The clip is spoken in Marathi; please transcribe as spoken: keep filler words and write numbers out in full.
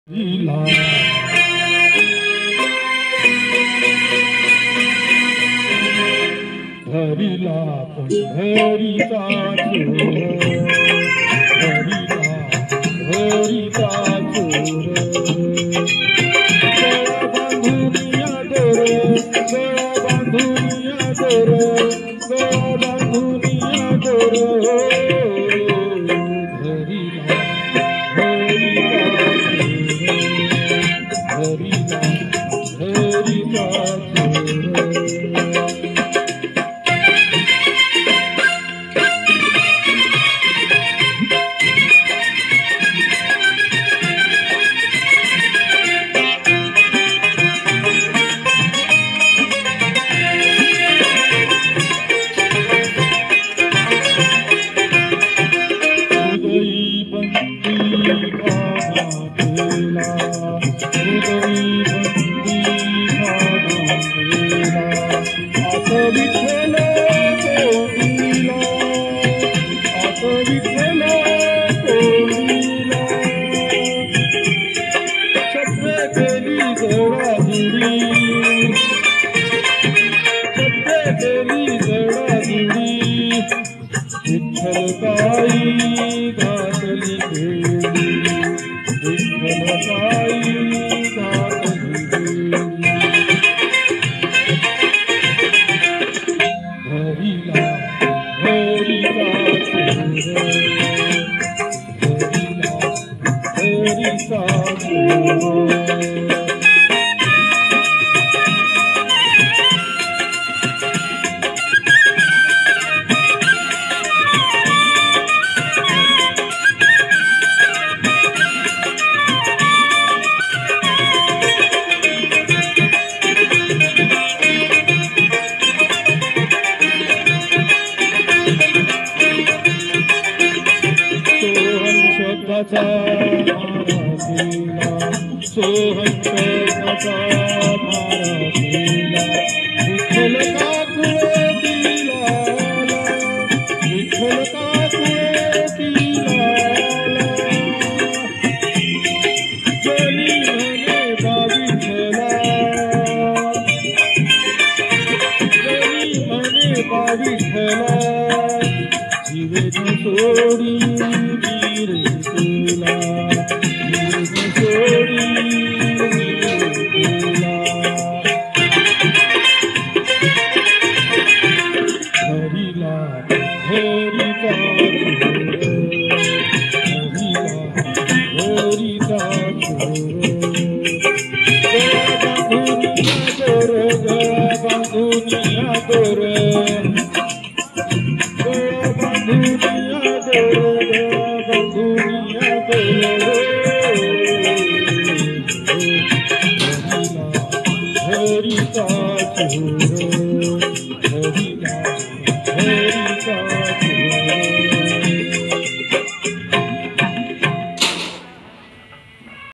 लीला हरिला पंढरीचा चोर हरिला हरिचा चोर गळा बांधुनिया दोर गळा बांधुनिया दोर गळा बांधुनिया दोर हरिला हरिचा हरिला हरिचा विठ्ठलताई घातली खेळी विठ्ठलताई घातली खेळी हरिला हरिचा चोर हरिला हरिचा चोर शब्दाचा मारा केला सोहम शब्दाचा मारा केला विठ्ठल काकुळे दिला विठ्ठल काकुळे दिला जनी म्हणे बाविठ्ठला जनी म्हणे बाविठ्ठला जीवे सोडी तुला सोडी तुला हरिला हरिचा हरिला हरिचा चोर गळा बांधुनिया दोर गळा बांधुनिया दोर दुनिया हरिता चोर हरिला